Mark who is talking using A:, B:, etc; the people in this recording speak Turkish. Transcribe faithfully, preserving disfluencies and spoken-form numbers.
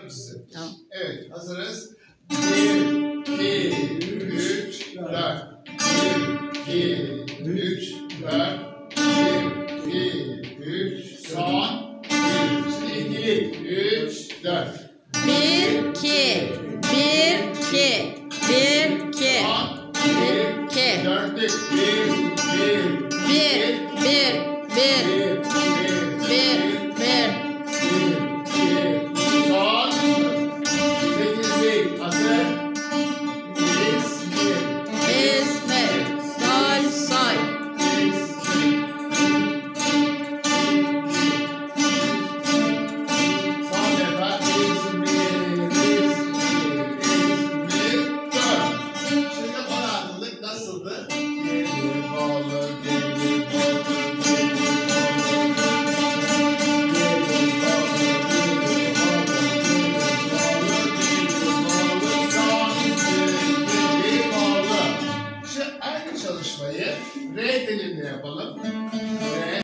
A: Size.
B: Tamam.
A: Evet, hazırız. bir, iki, üç, dört. bir, iki, üç, dört. bir, iki, üç, son. Şimdi ikilik. üç, dört.
B: Bir, iki, bir, iki, bir, iki,
A: Son.
B: bir, iki,
A: Dörtlük. bir, bir,
B: bir, bir, bir,
A: bir,
B: bir, bir,
A: son. sekizlik. Hazır. İzmir.
B: İzmir, soy, soy,
A: Son defa İzmir, İzmir, İzmir, dört. Şimdi onaltılık nasıldı? Gelir balı, gelir balı, gelir balı, gelir balı, gelir balı, son gelir balı. Şu aynı çalışmayı re telimle yapalım. Re